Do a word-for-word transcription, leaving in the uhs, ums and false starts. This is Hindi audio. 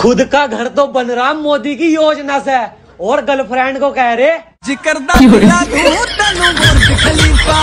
खुद का घर तो बन रहा मोदी की योजना से और गर्लफ्रेंड को कह रहे जिक्र